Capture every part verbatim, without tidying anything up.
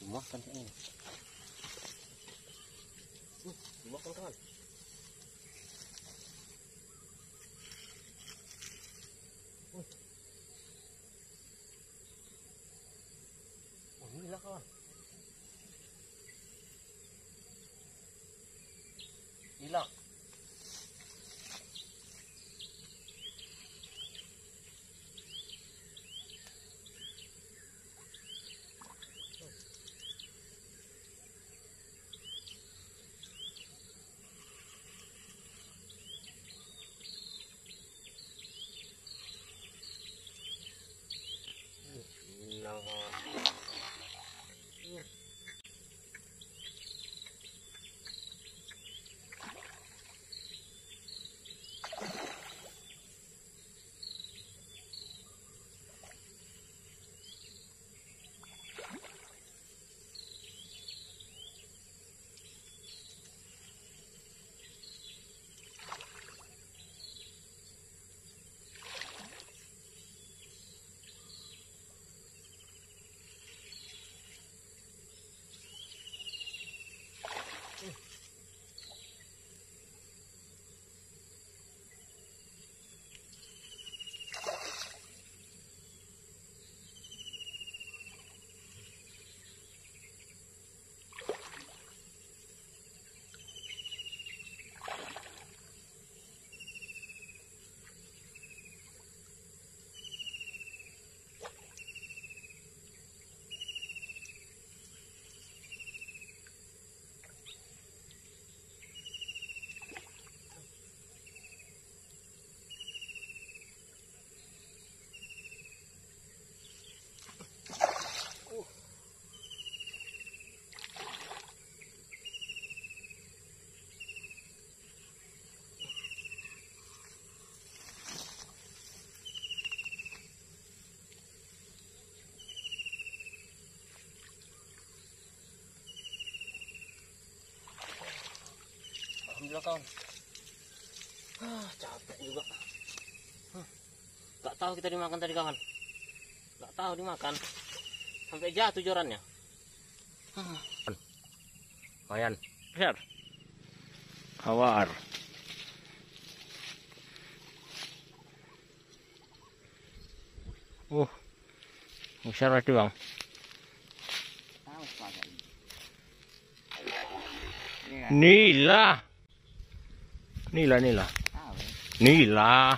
Makan ini. Uh, makan kawan. Uh. Oh, gila kawan. Gila. Alhamdulillah kawan. Ah, capek juga. Huh. Gak tahu kita dimakan tadi kawan. Gak tahu dimakan. Sampai jatuh jorannya. Lumayan. Besar. Hawar. Uh. Besar berarti bang. Nila. Nila, nila. Nila.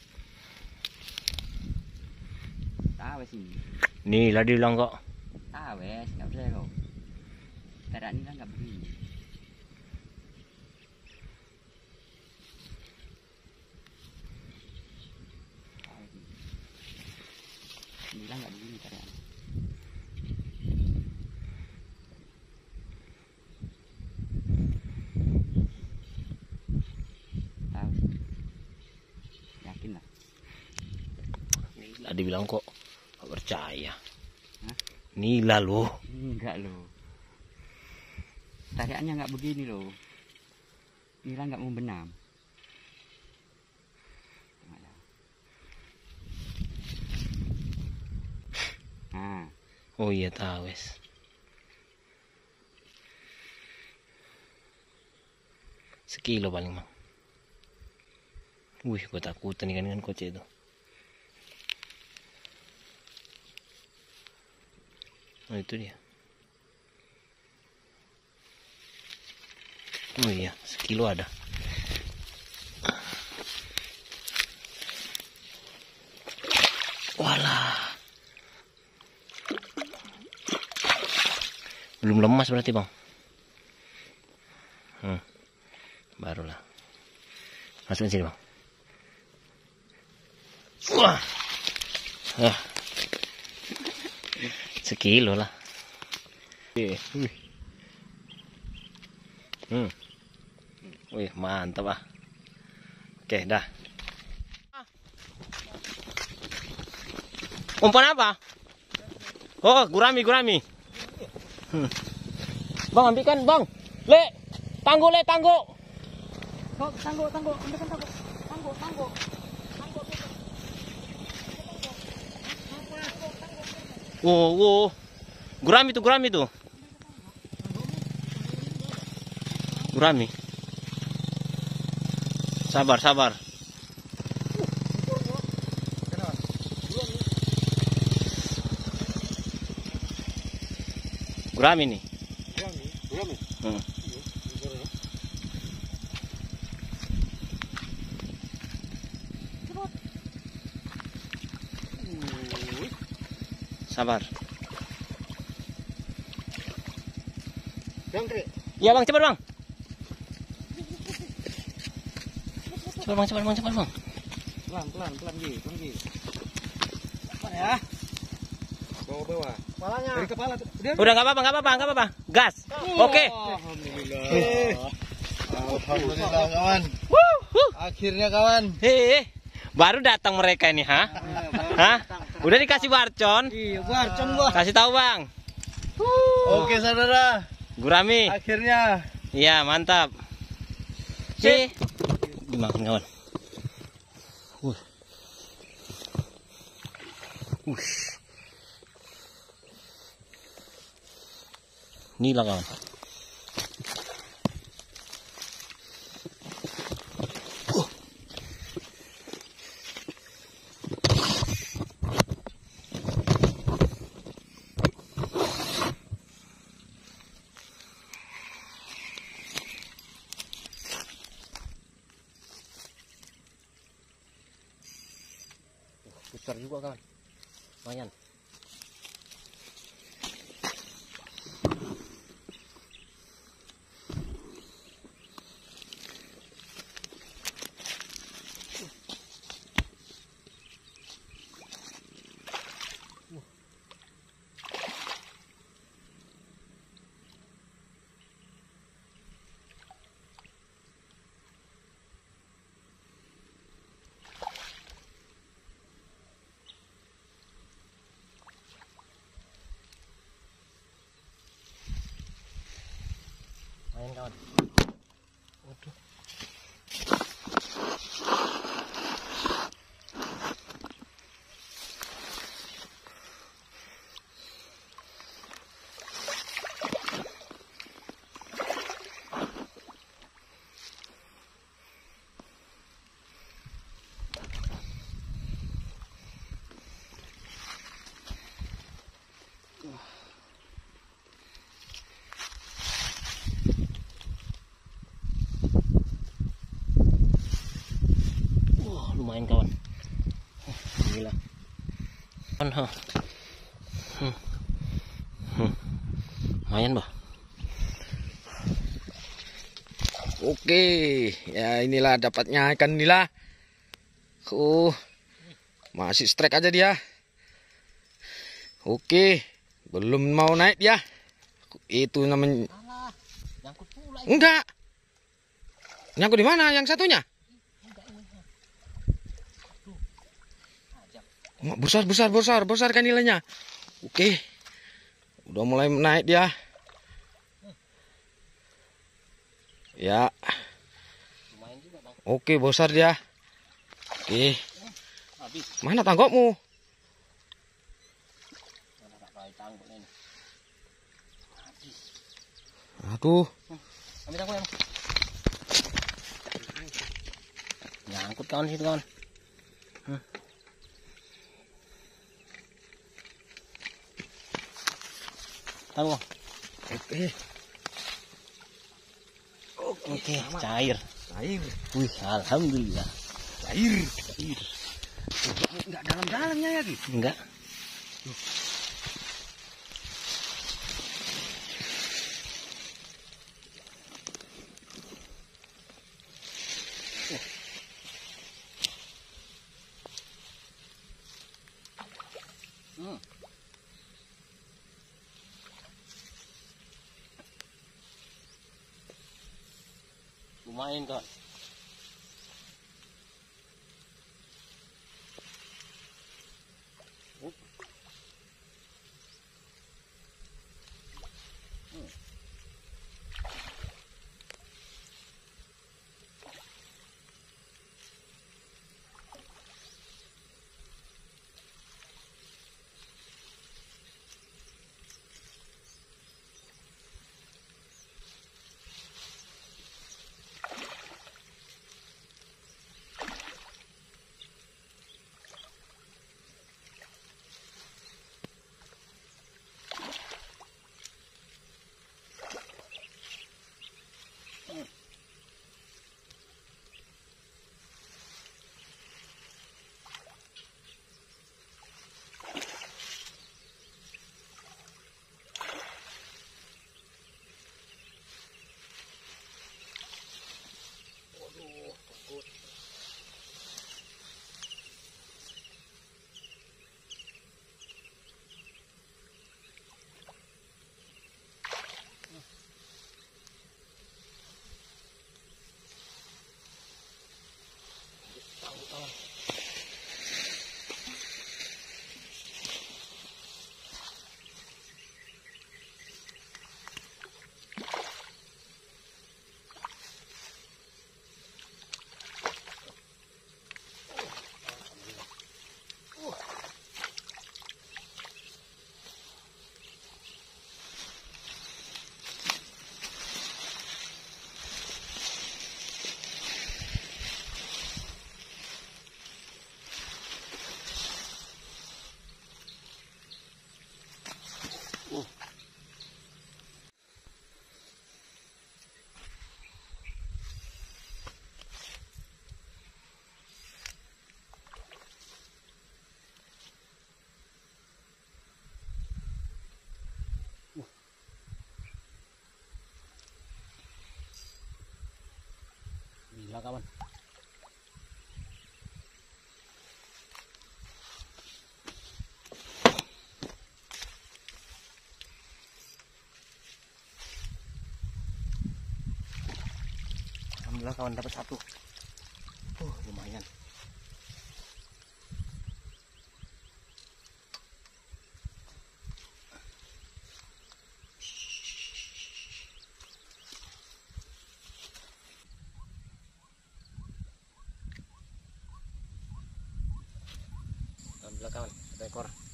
Tahu sih. Nila dibilang kok. Tahu wes, enggak boleh kok. Cara nila enggak begini. Nila enggak begini caranya. Dibilang kok gak percaya. Hah? Nila loh. Enggak loh. Tariannya enggak begini loh. Nila enggak mau benam. Nah. Oh iya tahu wes. Sekilo paling mah. Wih, gue takutan ikan ikan kocek itu. Oh itu dia. Oh iya, sekilo ada. Walah. Belum lemas berarti bang. Hmm. Barulah. Masukin sini bang. Wah. Ah. Sekilo lah. Wih. Hmm. Wih, mantap ah. Oke, dah. Umpan apa? Oh, gurami, gurami. Hmm. Bang, ambilkan, Bang. Le, tangguh, le, tangguh. Kok tangguh, tangguh, ambilkan tangguh. Tangguh, tangguh. Oh, oh. Gurami tuh, gurami tuh. Gurami. Sabar, sabar. Gurami nih. Gurami. Hmm. Sabar. Jangkrik. Iya bang, cepat bang. Cepat bang, cepat bang, cepat bang. Pelan, pelan, pelan Gi, pelan Gi. Apa ya? Bawa bawah. Kepalanya. Dari kepala. Dia. Udah nggak apa-apa, nggak apa-apa, nggak apa-apa. Gas. Oke. Alhamdulillah. Alhamdulillah kawan. Wuh, wuh. Akhirnya kawan. Hei, baru datang mereka ini, ha? Hah? Udah dikasih barcon? Iya, barcon gua. Kasih tahu bang. Oke saudara. Gurami. Akhirnya. Iya mantap. Sih. Dimakan kawan. Wuh. Wuh. Inilah kawan. Besar juga kawan, lumayan. Main kawan. Waduh. Lumayan kawan. Gila. Kan ha. Hmm. Hmm. Lumayan bah. Oke, ya inilah dapatnya ikan nila. Uh, masih strike aja dia. Oke, belum mau naik dia. Itu namanya. Nyangkut pula. Enggak. Nyangkut di mana yang satunya? Besar, besar, besar, besar kan nilainya. Oke, udah mulai naik dia. Ya. Lumayan juga bang. Oke, besar dia. Oke. Habis. Mana tanggokmu? Mana tak pakai tanggul ini. Habis. Aduh. Ambil tanggul ya bang. Nyangkut kawan situ kawan. Hmm. Tahu bang. Oke. Oke, cair. Cair. Wih, alhamdulillah. Cair. Cair. Enggak dalam-dalamnya ya, Ki? Enggak. Hmm. Lumayan kan. kawan. Alhamdulillah kawan, dapat satu. Uh, lumayan. Alhamdulillah kawan, satu ekor.